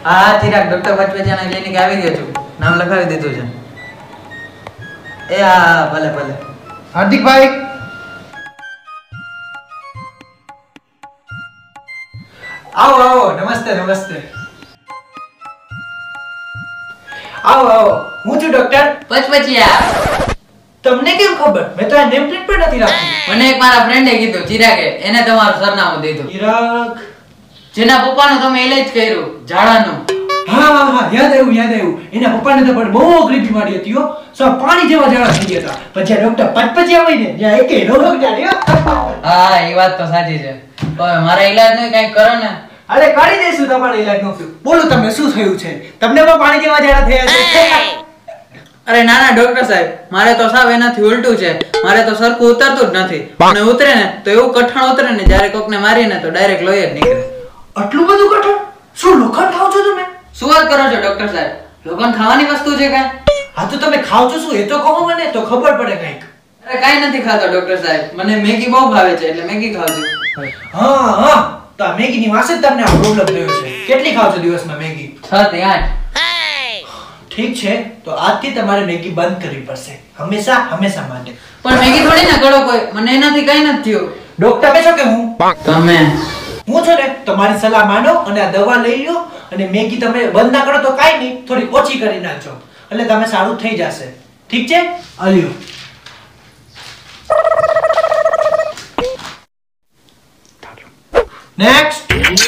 હા Chirag doctor પચપચિયાના clinic આવી ગયો છું. નામ લખાવી દીધું છે. એ હા ભલે ભલે. હાર્દિકભાઈ આવો આવો. નમસ્તે નમસ્તે. આવો આવો. હું છું ડોક્ટર પચપચિયા. તમને કેમ ખબર? મેં તો આ નેમ પ્લેટ પણ નથી રાખી. મને એક મારા ફ્રેન્ડે કીધું ચિરાગે, એને તમારું સરનામું દીધું. ચિરાગ જેના પપ્પાનો તમે ઇલાજ કર્યું ઝાડાનું. હા હા હા યાદ આવ્યું. એના પપ્પાને તો પણ બહુ અઘરી બીમારી હતી હો. સબ પાણી જેવા ઝાડા થઈ ગયા હતા. પછી આ ડોક્ટર પચપચિયા હોય ને જ્યાં એકે રોગ જાડ્યો. હા એ વાત તો સાચી છે. હવે મારા ઇલાજનું કંઈક કરો ને. અરે કરી દઈશું તમારો ઇલાજનું. બોલો તમને શું થયું છે? તમને પણ પાણી જેવા ઝાડા થયા છે? અરે ના ના ડોક્ટર સાહેબ, મારે તો સાવ એનાથી ઉલટું છે. મારે તો સરખું ઉતરતું જ નથી. અને ઉતરે ને તો એવું કઠણ ઉતરે ને, જ્યારે કોકને મારીને તો ડાયરેક્ટ લોહી જ નીકળે. આટલું બધું કઠણ? શું લોખંડ ખાવ છો તમે? શું વાત કરો છો ડોક્ટર સાહેબ? લોખંડ ખાવાની વસ્તુ છે કાંઈ? હા તો તમે ખાવ છો શું એ તો કહો મને, તો ખબર પડે કંઈક. અરે કાંઈ નથી ખાતો ડોક્ટર સાહેબ. મને મેગી બહુ ભાવે છે એટલે મેગી ખાવ છું. હા હા તો આ મેગીની વાસે જ તમને આ પ્રોબ્લેમ થયો છે. કેટલી ખાવ છો દિવસમાં મેગી? 6 થી 8. ઠીક છે, તો આજથી તમારે મેગી બંધ કરવી પડશે. હંમેશા માટે. પણ મેગી થોડી ના કરો કોઈ. મને એનાથી કાંઈ નથી થયું. ડોક્ટર તમે છો કે હું? તમે. હું છું ને, તમારી સલાહ માનો અને આ દવા લઈ લો. અને મેગી તમે બંધ ના કરો તો કાઈ નહીં, થોડી ઓછી કરી નાખજો એટલે તમે સારું થઈ જશે. ઠીક છે? આલ્યો. નેક્સ્ટ.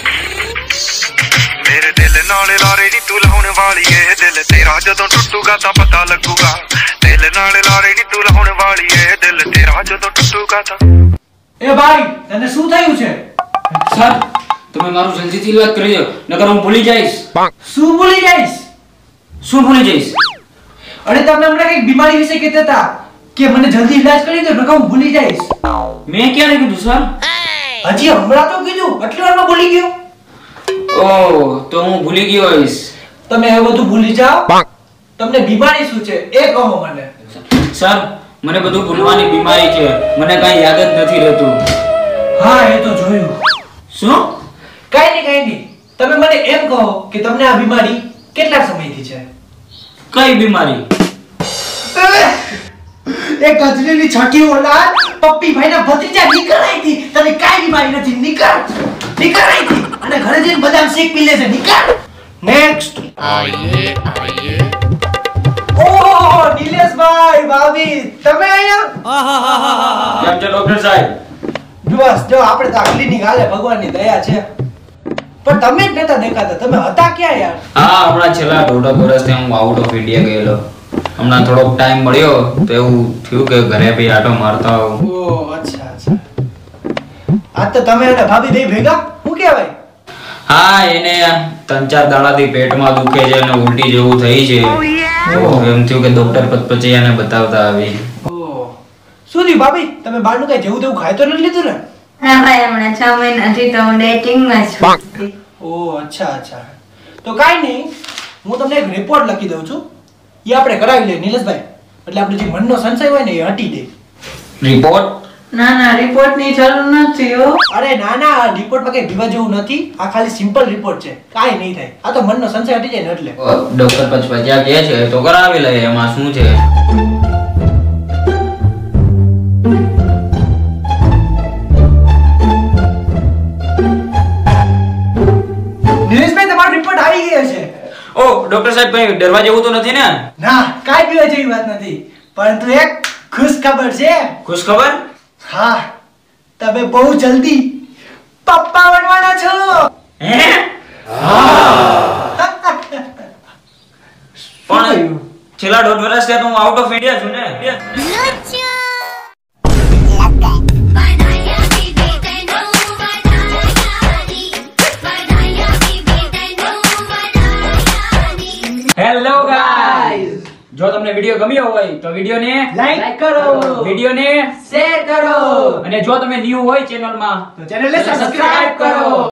मेरे दिल नाल लारे नी तू लाउण वाली है, दिल तेरा जदों टुटूगा तां पता लगूगा। दिल नाल लारे नी तू लाउण वाली है, दिल तेरा जदों टुटूगा तां। એ ભાઈ તને શું થયું છે? સર તમે મારું જલ્દીથી ઇલાજ કરી દો, નકર હું ભૂલી જઈશ. શું ભૂલી જઈશ? શું ભૂલી જઈશ? અરે તમે હમણાં કઈક બીમારી વિશે કહેતા હતા કે મને જલ્દી ઇલાજ કરી દો નકર હું ભૂલી જઈશ. મેં ક્યારે કીધું સર? હજી હમણાં તો કીધું, આટલી વારમાં ભૂલી ગયો? ઓહ તો હું ભૂલી ગયો હોઈશ. તમે હવે બધું ભૂલી જાઓ. તમને બીમારી શું છે એ કહો મને. સર મને બધું ભૂલવાની બીમારી છે, મને કાંઈ યાદ જ નથી રહેતું. હા એ તો જોયું. શું? કાઈ નહીં. તમે મને એમ કહો કે તમને આ બીમારી કેટલા સમયથી છે? કઈ બીમારી? એ ગજલીની છઠ્ઠી ઓલાદ પપ્પી ભાઈના ભત્રીજા નીકળાઈ હતી. તને કાઈ બીમારી નથી. નીકળાઈ હતી અને ઘરે જઈને બદામ શેક પી લેશે. નીકળ. નેક્સ્ટ. આઈએ. ઓહો નિલેશભાઈ, ભાભી તમે અહીંયા? કેમ છે ડોક્ટર સાહેબ? બસ જો આપણે તો આ ક્લિનિક હાલે, ભગવાનની દયા છે. પણ તમે જ નતા દેખાતા. તમે હતા ક્યાં યાર? હા હમણાં છેલ્લા 1.5 વર્ષથી હું આઉટ ઓફ ઇન્ડિયા ગયેલો. હમણાં થોડોક ટાઈમ મળ્યો તો એવું થયું કે ઘરે બી આટો મારતા આવું. ઓહ અચ્છા. આજ તો તમે અને ભાભી બે ભેગા? શું કહેવાય? હા એને 3-4 દાડાથી પેટમાં દુખે છે અને ઉલટી જેવું થઈ છે. એમ થયું કે ડોક્ટર પચપચિયાને બતાવતા આવી. ઓહ શું થયું ભાભી? તમે બહારનું કઈ જેવું તેવું ખાઈ તો નથી લીધું ને? હા ભાઈ હમણાં 6 મહિનાથી તો હું ડેટિંગમાં છું. ઓહ અચ્છા. તો કાઈ નહીં, હું તમને એક રિપોર્ટ લખી દઉં છું. એ આપણે કરાવી લઈએ નિલેશભાઈ, એટલે આપણે જે મનનો સંશય હોય ને એ હટી દે. રિપોર્ટ? ના રિપોર્ટની જરૂર નથી હો. અરે ના રિપોર્ટમાં કઈ બીવા જેવું નથી. આ ખાલી સિમ્પલ રિપોર્ટ છે, કાઈ નહીં થાય. આ તો મનનો સંશય હટી જાય ને એટલે. ડોક્ટર પચપચિયા કહે છે તો કરાવી લઈએ, એમાં શું છે? નિલેશભાઈ તમારો રિપોર્ટ આવી ગયો છે. ઓ ડોક્ટર સાહેબ કઈ ડરવા જેવું તો નથી ને? ના કાઈ બીવા જેવી વાત નથી, પરંતુ એક ખુશ ખબર છે. ખુશ ખબર? હા તમે બહુ જલ્દી પપ્પા બનવાના છો. હે? પણ છેલ્લા 1.5 વર્ષથી તો હું આઉટ ઓફ ઇન્ડિયા છું ને. હેલો ગાઈસ, જો તમને વિડિયો ગમ્યો હોય તો વિડિયોને લાઈક કરો, વિડિયોને શેર કરો અને જો તમે ન્યુ હોય ચેનલમાં તો ચેનલને સબસ્ક્રાઇબ કરો.